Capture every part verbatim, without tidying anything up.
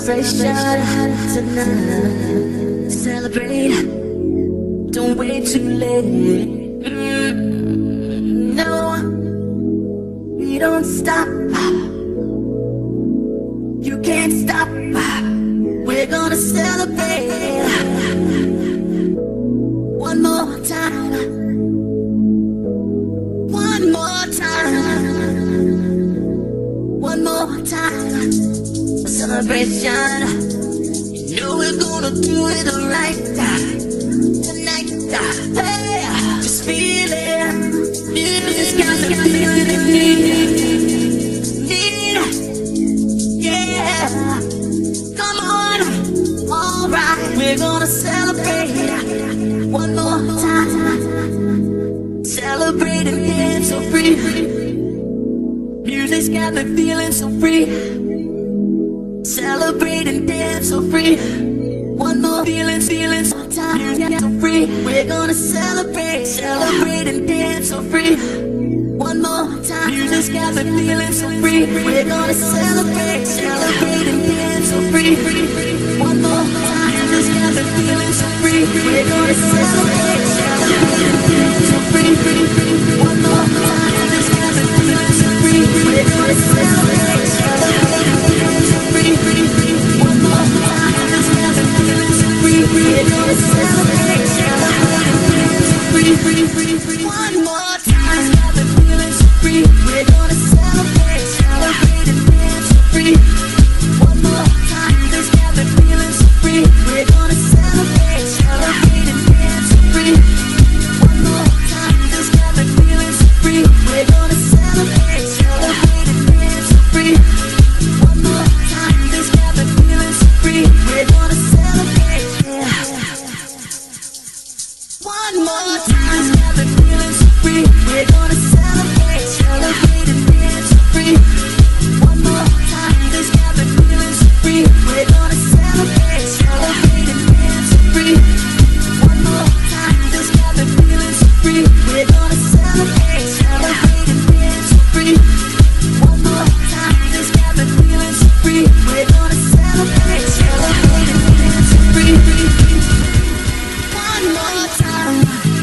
celebration tonight. Celebrate, don't wait too late. Mm, no, we don't stop. You can't stop. We're gonna celebrate one more time. One more time. One more time. A celebration. You know we're gonna do it right tonight. Hey, just feel it. Music's got me feeling in me. Need, yeah. Come on, alright. We're gonna celebrate one more time. Celebrate and dance so free. Music's got me feeling so free. Celebrate and dance so free. One more feeling, feeling so time. Music's so free. We're gonna celebrate, celebrate and dance so free. One more time. Music's got me feeling so free. We're gonna celebrate, celebrate and dance so free. One more time. Music's got me feeling so free. We're gonna celebrate, celebrate and dance so free. One more time. Music's got me feeling so free. We're gonna celebrate, celebrate and dance so free. One more time. Music's got me feeling so free. We're gonna celebrate, celebrate and dance so free. One more time. Music's got me feeling so free. We're gonna celebrate, celebrate and dance so free. One more time. Music's got me feeling so free. We're gonna celebrate, celebrate and dance so free. One more time. Music's got me feeling so free. We're gonna celebrate, celebrate and dance so free. One more time. Music's got me feeling so free. We're gonna celebrate, yeah. One more time. Music's got me feeling so free. We're gonna celebrate, celebrate and dance so free. One more time. Music's got me feeling so free. We're gonna celebrate, celebrate and dance so free. One more time. Music's got me feeling so free. We're gonna celebrate, celebrate and dance so free. One more time. Music's got me feeling so free. We're gonna celebrate, celebrate and dance so free. One more time.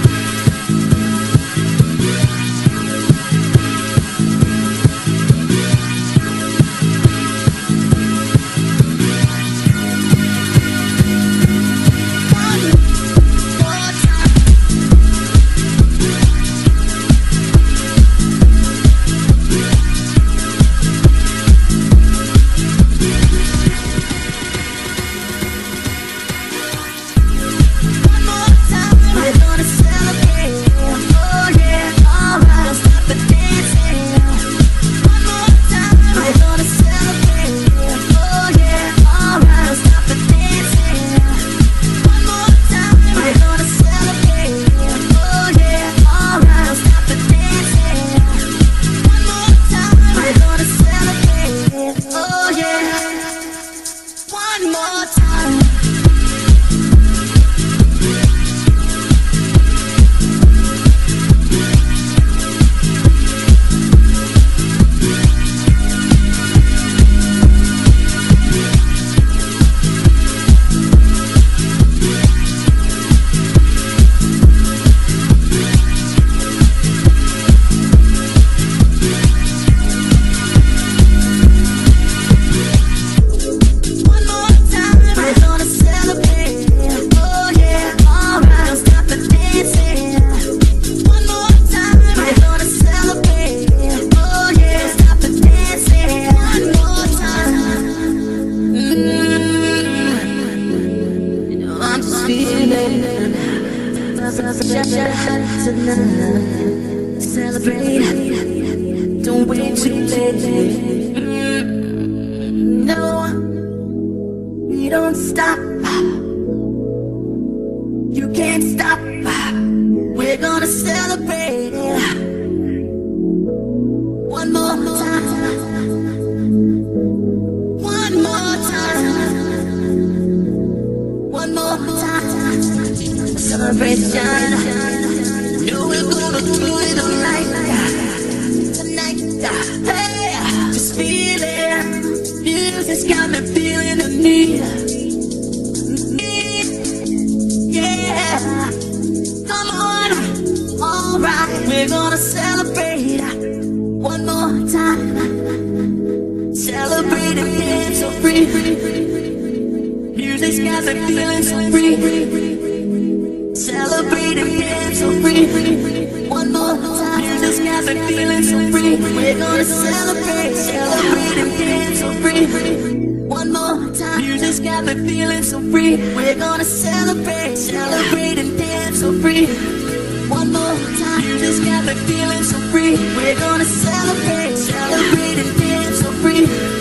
Tonight, celebrate, don't wait too late. Mm, no, we don't stop. You can't stop. We're gonna celebrate one more time. One more time. One more time. Celebration. You know we're gonna do it right tonight. Hey, just feel it. Music's got me feeling the need. just got me feeling so free. Celebrate and dance so free. One more time, you just got me feeling so free. We're gonna celebrate, celebrate and dance so free. One more time, you just got me feeling so free. We're gonna celebrate, celebrate and dance so free. One more time, you just got me feeling so free. We're gonna celebrate, celebrate and dance so free.